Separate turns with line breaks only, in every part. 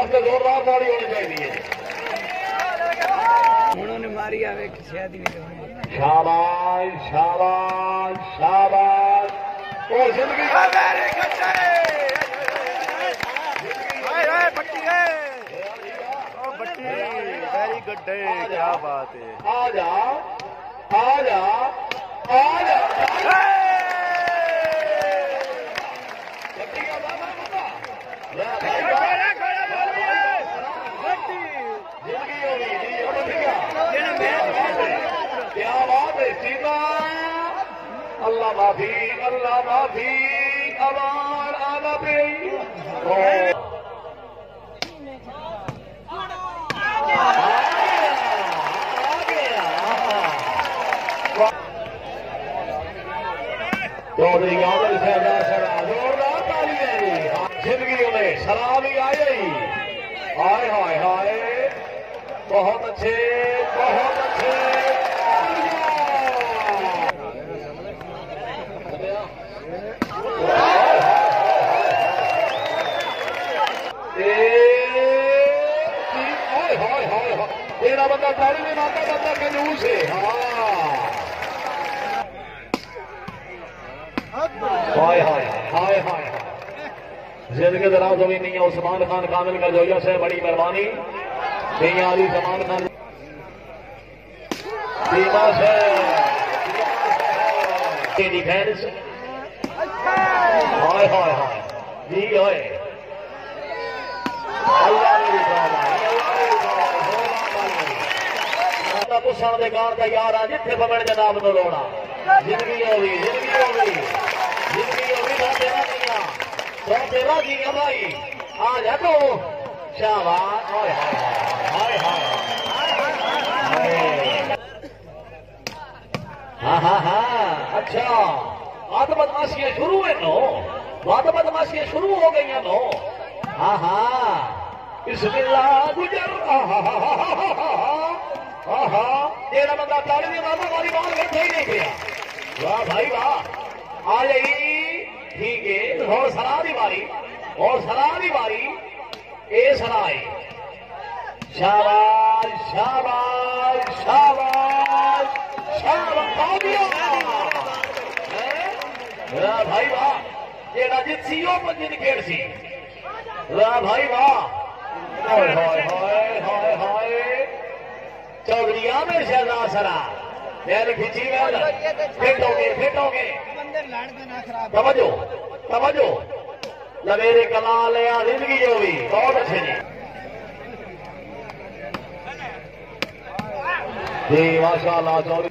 जोरदार ताड़ी होनी चाहिए।
उन्होंने मारी आवे शायद नहीं।
शाबाश शाबाश शाबाश। और जिंदगी
वेरी गुड डे, क्या बात है।
आजा आजा आजा क्या बात है सीमा। अल्लाह माफी अबार आना पे चौधरी आदल शहजाद सरा जोरदार ताली है। जिंदगी में शराब ही आई। हाय हाय हाय, बहुत अच्छे बहुत अच्छे। तेरा बंदा ताली नहीं मारता, बंदा कंजूस है। हाय हाय हाय हाय। जिंदगी दराज हुई नहीं है उस्मान खान कामिल का जोया से बड़ी मेहरबानी। बेयारी समान खान सीमा से डिफेंस। हाय हाय हाय जी हाय। अल्लाह पुछण के कार तैयार है जिथे पवन जनाब को लोड़ा। जिंदगी होगी तो तेरा जी भाई आ जा तो शाबाश। हाय हाय हाय हाँ हाँ हाँ। अच्छा बात बदमाशियां शुरू है नो, बात बदमाशियां शुरू हो गई है नो। हाँ हाँ बिस्मिल्लाह गुजर। हाँ तेरा बंदा ताली में मामा वाली बाल बैठे ही नहीं गया। वाह भाई वाह। आ जाइए ठीक है। और सरा दी बारी ए सराय। शाबाश शाबाश शाबाश शाबाश। भाई वाह ये जित सी वो पंजी खेड़ सी। वाह भाई वाह। हाय हाय हाय हाय हाय। चौधरी आमिर शहजाद सरा बैल खिंची बैल फिट हो गए। तवज्जो तवज्जो लवेरे कला लिया जिंदगी जो भी बहुत अच्छे जी माशाल्लाह। चौधरी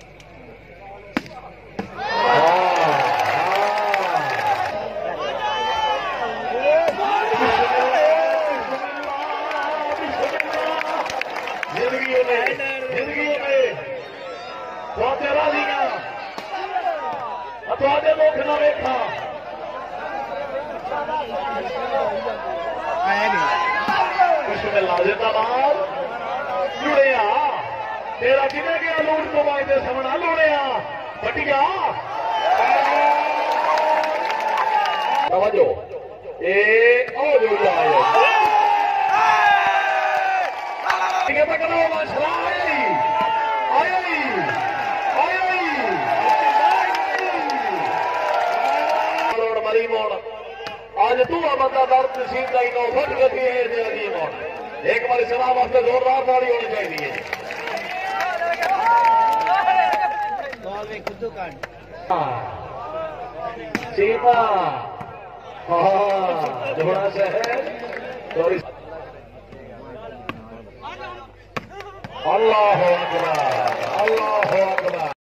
जिंदगी में तेरा दिया थोड़े मुख न वेखा। बिस्मिल्लाह जिंदाबाद। लुड़िया तेरा किने गया लूट तो वायदे समना लुड़िया बटिया। तवज्जो ए ओ जो आयो ठीक है पकड़ो माशाल्लाह। आज तू बंदा दर्द नसीब का 9 फुट गति है। एक बार सलाम वास्ते जोरदार ताड़ी होनी चाहिए। सीमा जोड़ा से है। अल्लाह अकबर अल्लाह अकबर।